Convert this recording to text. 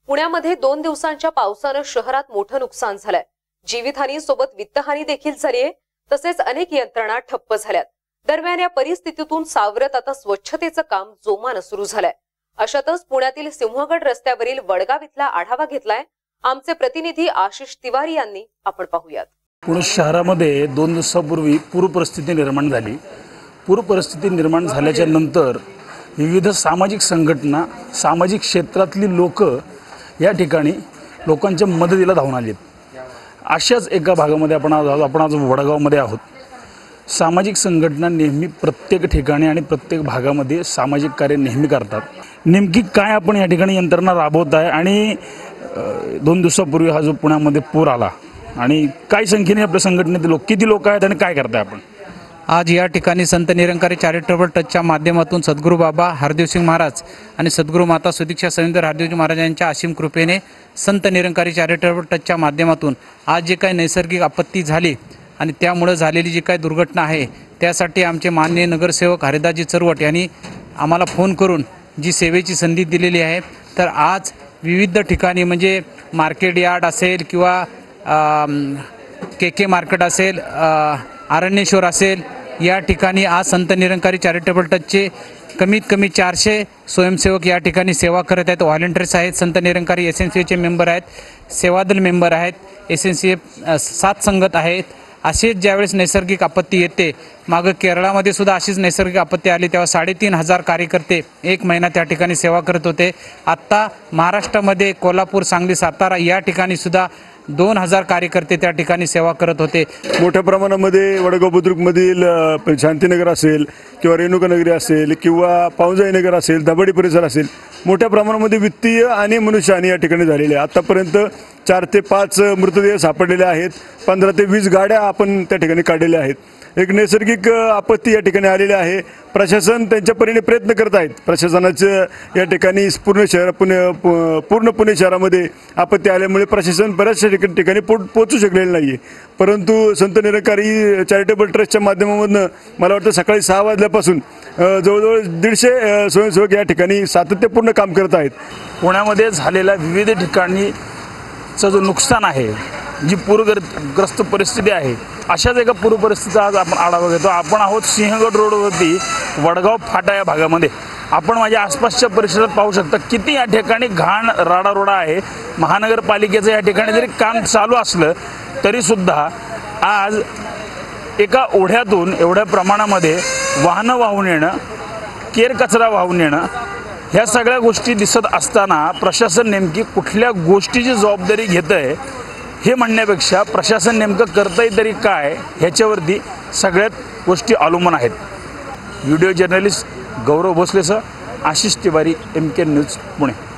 पुण्यामध्ये 2 दिवसांच्या पावसानं शहरात मोठं नुकसान झालंय। जीवितहानी सोबत वित्तहानी देखील झालीये, तसेच अनेक यंत्रणा ठप्प झाल्यात। दरम्यान या परिस्थितीतून सावरत आता स्वच्छतेचं काम जोमानं सुरू झालंय। अशातच पुण्यातील सिंहगड रस्त्यावरील वडगाव इथला आढावा घेतलाय आमचे प्रतिनिधी आशिष तिवारी यांनी। आपण पाहूयात। पुणे शहरामध्ये 2 दिवसापूर्वी पूर परिस्थिती निर्माण झाली। पूर परिस्थिती निर्माण झाल्याच्या नंतर विविध सामाजिक संघटना, सामाजिक क्षेत्रातली लोक या ठिकाणी लोकांच्या मदतीला धावून आलीत। अशाच एका भागामध्ये आपण आज वडगावमध्ये आहोत। सामाजिक संघटना नेहमी प्रत्येक ठिकाणी आणि प्रत्येक भागामध्ये सामाजिक कार्य नेहमी करतात। नेमकी काय आपण या ठिकाणी यंत्रणा राबवत आहे आणि 2 दिवसापूर्वी हा जो पुण्यामध्ये पूर आला आणि काय संख्येने आपल्या संघटनेतील लोक, किती लोक आहेत आणि काय करताय आपण? आज या ठिकाणी संत निरंकारी चॅरिटेबल ट्रस्टच्या माध्यमातून सद्गुरू बाबा हरदेवसिंग महाराज आणि सद्गुरू माता सुदीक्षा सविंदर हरदेवजी महाराज यांच्या असीम कृपेने संत निरंकारी चॅरिटेबल ट्रस्टच्या माध्यमातून आज जे काही नैसर्गिक आपत्ती झाली आणि त्यामुळे झालेली जी काही दुर्घटना आहे त्यासाठी आमचे माननीय नगरसेवक हरिदासजी चरवट यांनी आम्हाला फोन करून जी सेवेची संधी दिलेली आहे। तर आज विविध ठिकाणी म्हणजे मार्केट यार्ड असेल किंवा के मार्केट असेल, अरण्येश्वर असेल, या ठिकाणी आज संत निरंकारी चॅरिटेबल ट्रस्टचे कमीत कमी 400 स्वयंसेवक या ठिकाणी सेवा करत आहेत। व्हॉलंटियर्स आहेत, संत निरंकारी SNCFचे मेंबर आहेत, सेवादल मेंबर आहेत, SNCF 7 संगत आहेत। असेच ज्यावेळेस नैसर्गिक आपत्ती येते, मागं केरळामध्ये सुद्धा अशीच नैसर्गिक आपत्ती आली तेव्हा 3,500 कार्यकर्ते 1 महिना त्या ठिकाणी सेवा करत होते। आत्ता महाराष्ट्रामध्ये कोल्हापूर, सांगली, सातारा या ठिकाणी सुद्धा 2,000 कार्यकर्ते त्या ठिकाणी सेवा करत होते। मोठ्या प्रमाणामध्ये वडगाव बुद्रुकमधील शांतीनगर असेल किंवा रेणुकानगरी असेल किंवा पावजाई नगर असेल, दाभाडी परिसर असेल, मोठ्या प्रमाणामध्ये वित्तीय आणि मनुष्यहानी या ठिकाणी झालेली आहे। आतापर्यंत 4 ते 5 मृतदेह सापडलेले आहेत। 15 ते 20 गाड्या आपण त्या ठिकाणी काढलेल्या आहेत। एक नैसर्गिक आपत्ती या ठिकाणी आलेली आहे। प्रशासन त्यांच्या परीने प्रयत्न करत आहेत। प्रशासनाचं या ठिकाणी पूर्ण पुणे शहरामध्ये आपत्ती आल्यामुळे प्रशासन बऱ्याचशा ठिकाणी पोहोचू शकलेलं नाही आहे। परंतु संत निरंकारी चॅरिटेबल ट्रस्टच्या माध्यमामधून मला वाटतं सकाळी 6 वाजल्यापासून जवळजवळ 150 स्वयंसेवक या ठिकाणी सातत्यपूर्ण काम करत आहेत। पुण्यामध्ये झालेल्या विविध ठिकाणीचं जो नुकसान आहे, जी पूरग्रस्त परिस्थिती आहे, अशाच एका पूर परिस्थितीचा आज आपण आढावा घेतो। आपण आहोत सिंहगड रोडवरती वडगाव फाटा या भागामध्ये। आपण माझ्या आसपासच्या परिसरात पाहू शकता किती या ठिकाणी घाण राडारोडा आहे। महानगरपालिकेचं या ठिकाणी जरी काम चालू असलं तरीसुद्धा आज एका ओढ्यातून एवढ्या प्रमाणामध्ये वाहनं वाहून येणं, केर कचरा वाहून येणं, ह्या सगळ्या गोष्टी दिसत असताना प्रशासन नेमकी कुठल्या गोष्टीची जबाबदारी घेतं आहे हे म्हणण्यापेक्षा प्रशासन नेमकं करतंय तरी काय ह्याच्यावरती सगळ्यात गोष्टी अवलंबून आहेत। व्हिडिओ जर्नलिस्ट गौरव भोसलेसह आशिष तिवारी, MK न्यूज, पुणे।